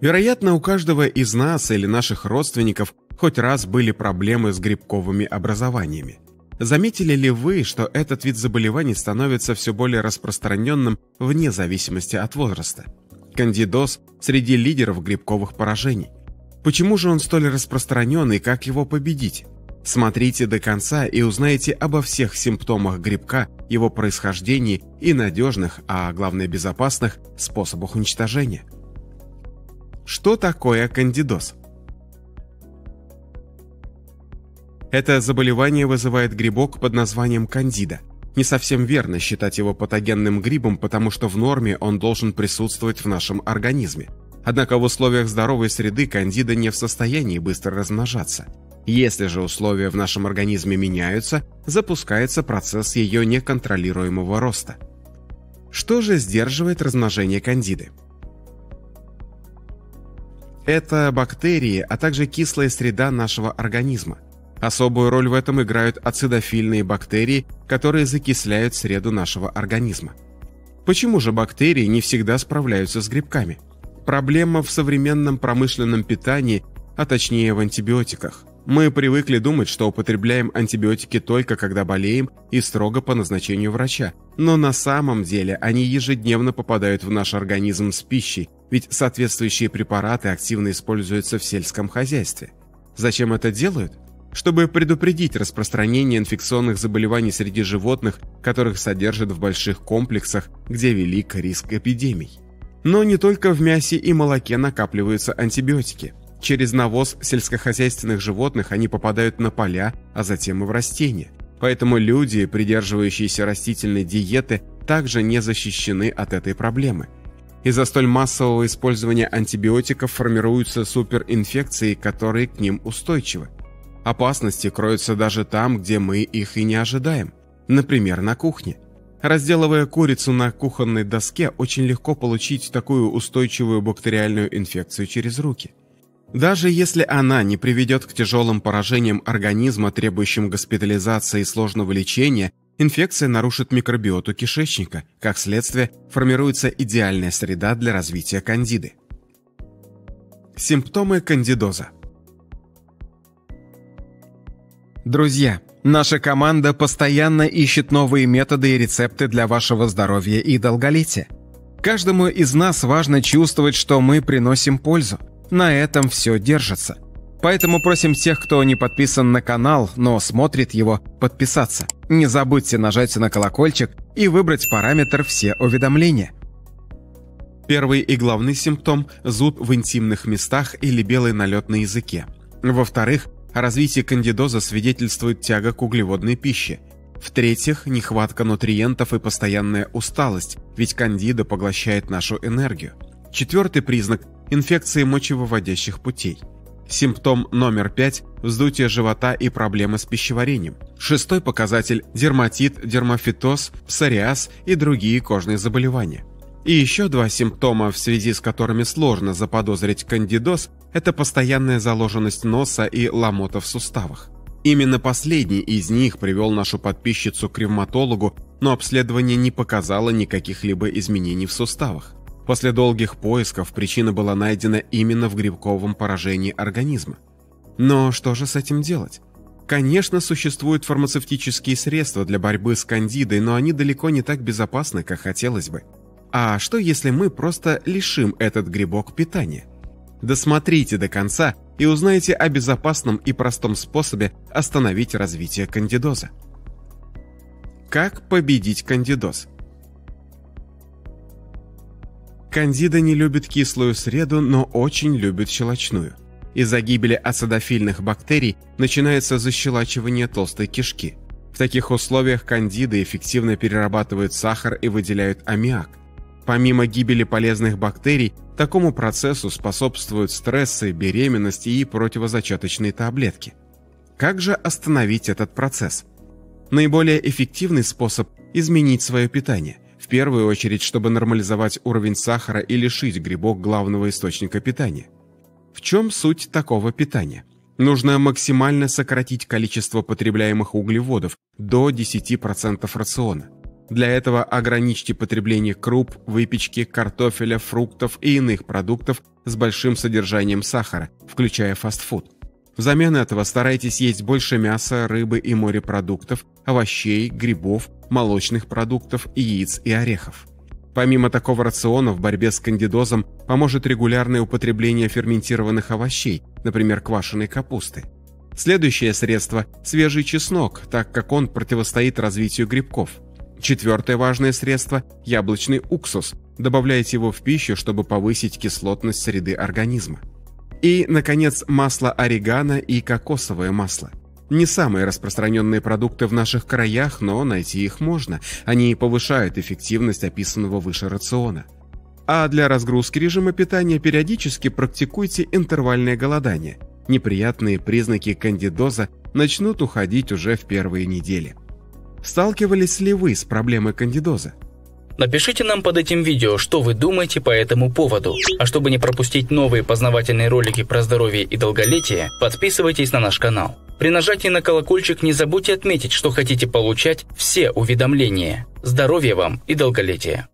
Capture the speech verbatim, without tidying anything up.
Вероятно, у каждого из нас или наших родственников хоть раз были проблемы с грибковыми образованиями. Заметили ли вы, что этот вид заболеваний становится все более распространенным вне зависимости от возраста? Кандидоз среди лидеров грибковых поражений. Почему же он столь распространен и как его победить? Смотрите до конца и узнаете обо всех симптомах грибка, его происхождении и надежных, а главное безопасных, способах уничтожения. Что такое кандидоз? Это заболевание вызывает грибок под названием кандида. Не совсем верно считать его патогенным грибом, потому что в норме он должен присутствовать в нашем организме. Однако в условиях здоровой среды кандида не в состоянии быстро размножаться. Если же условия в нашем организме меняются, запускается процесс ее неконтролируемого роста. Что же сдерживает размножение кандиды? Это бактерии, а также кислая среда нашего организма. Особую роль в этом играют ацидофильные бактерии, которые закисляют среду нашего организма. Почему же бактерии не всегда справляются с грибками? Проблема в современном промышленном питании, а точнее в антибиотиках. Мы привыкли думать, что употребляем антибиотики только когда болеем и строго по назначению врача. Но на самом деле они ежедневно попадают в наш организм с пищей, ведь соответствующие препараты активно используются в сельском хозяйстве. Зачем это делают? Чтобы предупредить распространение инфекционных заболеваний среди животных, которых содержат в больших комплексах, где велик риск эпидемий. Но не только в мясе и молоке накапливаются антибиотики. Через навоз сельскохозяйственных животных они попадают на поля, а затем и в растения. Поэтому люди, придерживающиеся растительной диеты, также не защищены от этой проблемы. Из-за столь массового использования антибиотиков формируются суперинфекции, которые к ним устойчивы. Опасности кроются даже там, где мы их и не ожидаем. Например, на кухне. Разделывая курицу на кухонной доске, очень легко получить такую устойчивую бактериальную инфекцию через руки. Даже если она не приведет к тяжелым поражениям организма, требующим госпитализации и сложного лечения, инфекция нарушит микробиоту кишечника. Как следствие, формируется идеальная среда для развития кандиды. Симптомы кандидоза. Друзья, наша команда постоянно ищет новые методы и рецепты для вашего здоровья и долголетия. Каждому из нас важно чувствовать, что мы приносим пользу. На этом все держится. Поэтому просим тех, кто не подписан на канал, но смотрит его, подписаться. Не забудьте нажать на колокольчик и выбрать параметр «Все уведомления». Первый и главный симптом – зуд в интимных местах или белый налет на языке. Во-вторых, о развитии кандидоза свидетельствует тяга к углеводной пище. В-третьих, нехватка нутриентов и постоянная усталость, ведь кандида поглощает нашу энергию. Четвертый признак – инфекции мочевыводящих путей. Симптом номер пять – вздутие живота и проблемы с пищеварением. Шестой показатель – дерматит, дермофитоз, псориаз и другие кожные заболевания. И еще два симптома, в связи с которыми сложно заподозрить кандидоз – это постоянная заложенность носа и ломота в суставах. Именно последний из них привел нашу подписчицу к ревматологу, но обследование не показало никаких либо изменений в суставах. После долгих поисков причина была найдена именно в грибковом поражении организма. Но что же с этим делать? Конечно, существуют фармацевтические средства для борьбы с кандидой, но они далеко не так безопасны, как хотелось бы. А что если мы просто лишим этот грибок питания? Досмотрите до конца и узнаете о безопасном и простом способе остановить развитие кандидоза. Как победить кандидоз? Кандида не любит кислую среду, но очень любит щелочную. Из-за гибели ацидофильных бактерий начинается защелачивание толстой кишки. В таких условиях кандида эффективно перерабатывают сахар и выделяют аммиак. Помимо гибели полезных бактерий, такому процессу способствуют стрессы, беременность и противозачаточные таблетки. Как же остановить этот процесс? Наиболее эффективный способ – изменить свое питание. В первую очередь, чтобы нормализовать уровень сахара и лишить грибок главного источника питания. В чем суть такого питания? Нужно максимально сократить количество потребляемых углеводов до десяти процентов рациона. Для этого ограничьте потребление круп, выпечки, картофеля, фруктов и иных продуктов с большим содержанием сахара, включая фастфуд. Взамен этого старайтесь есть больше мяса, рыбы и морепродуктов, овощей, грибов, молочных продуктов, яиц и орехов. Помимо такого рациона в борьбе с кандидозом поможет регулярное употребление ферментированных овощей, например, квашеной капусты. Следующее средство – свежий чеснок, так как он противостоит развитию грибков. Четвертое важное средство – яблочный уксус. Добавляйте его в пищу, чтобы повысить кислотность среды организма. И, наконец, масло орегано и кокосовое масло. Не самые распространенные продукты в наших краях, но найти их можно. Они повышают эффективность описанного выше рациона. А для разгрузки режима питания периодически практикуйте интервальное голодание. Неприятные признаки кандидоза начнут уходить уже в первые недели. Сталкивались ли вы с проблемой кандидоза? Напишите нам под этим видео, что вы думаете по этому поводу. А чтобы не пропустить новые познавательные ролики про здоровье и долголетие, подписывайтесь на наш канал. При нажатии на колокольчик не забудьте отметить, что хотите получать все уведомления. Здоровья вам и долголетия!